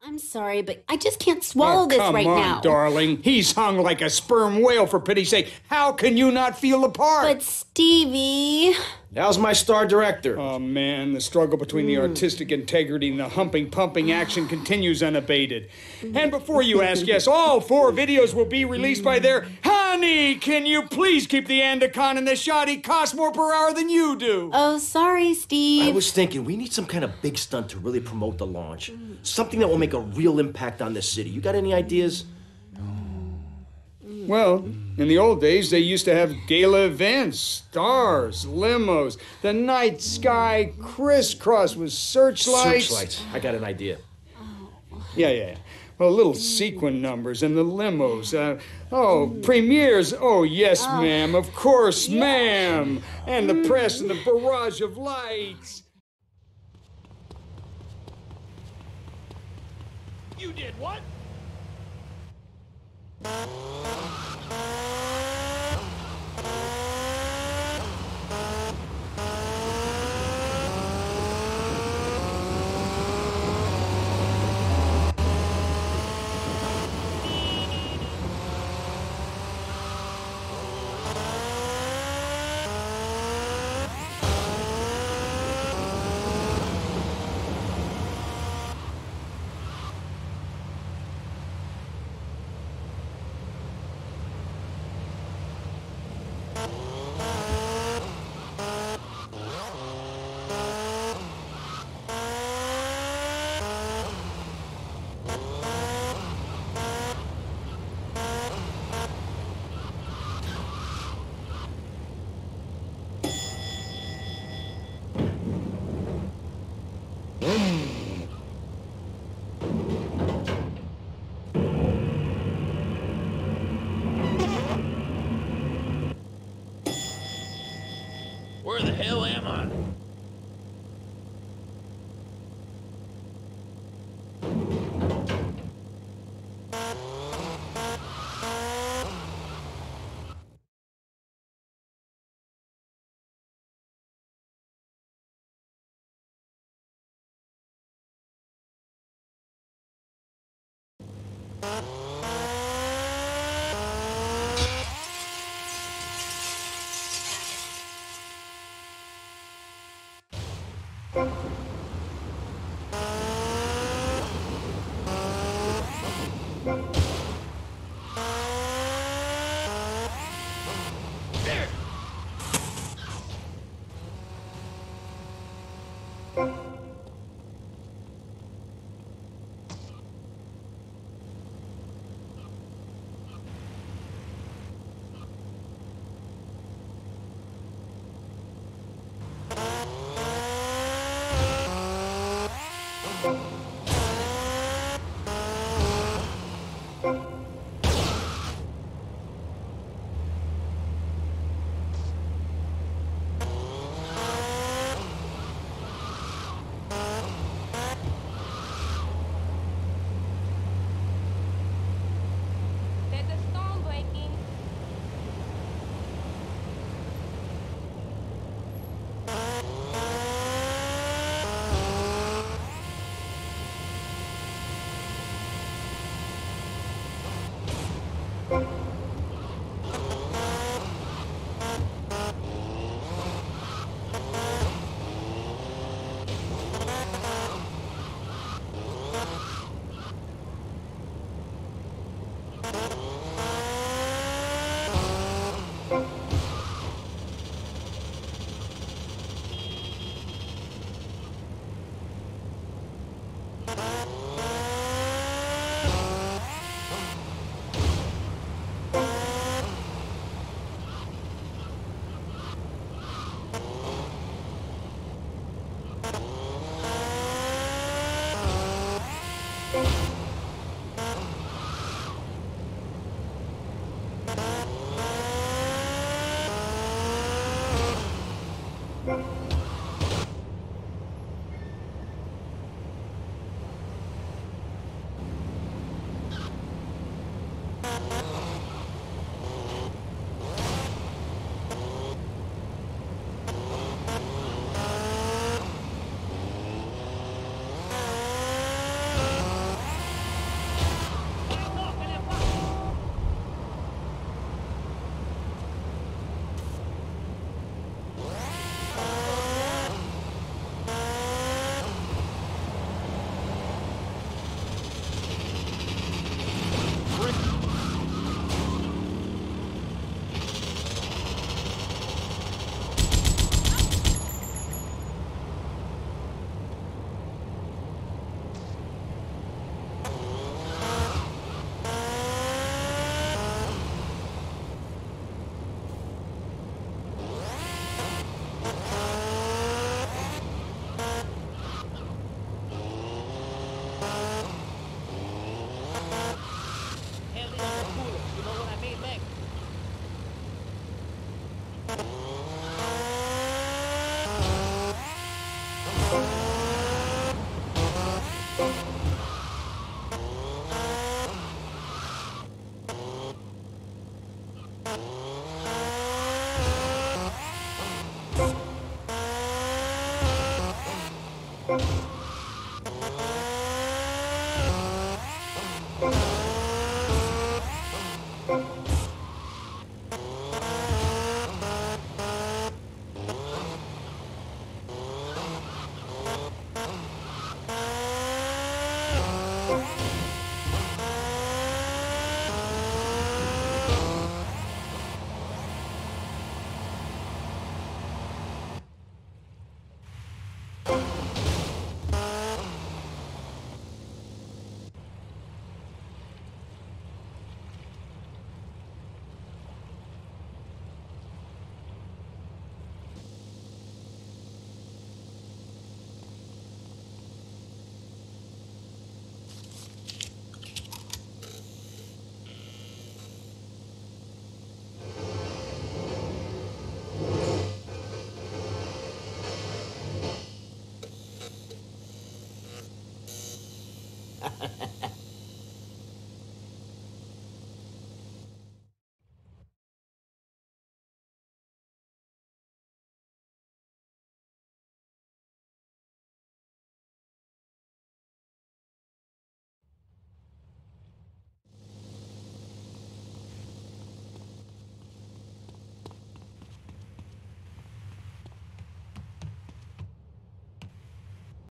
I'm sorry, but I just can't swallow this right now. Come on, darling. He's hung like a sperm whale, for pity's sake. How can you not feel the part? But Stevie... How's my star director? Oh, man, the struggle between the artistic integrity and the humping, pumping action continues unabated. And before you ask, yes, all 4 videos will be released by their... Honey, can you please keep the Andacon in the shot? He costs more per hour than you do. Oh, sorry, Steve. I was thinking, we need some kind of big stunt to really promote the launch. Something that will make a real impact on this city. You got any ideas? Well, in the old days, they used to have gala events, stars, limos, the night sky crisscross with searchlights. Searchlights. I got an idea. Yeah. Well, little sequin numbers and the limos. Premieres. Oh, yes, ma'am. Of course, ma'am. And the press and the barrage of lights. You did what? Where the hell am I?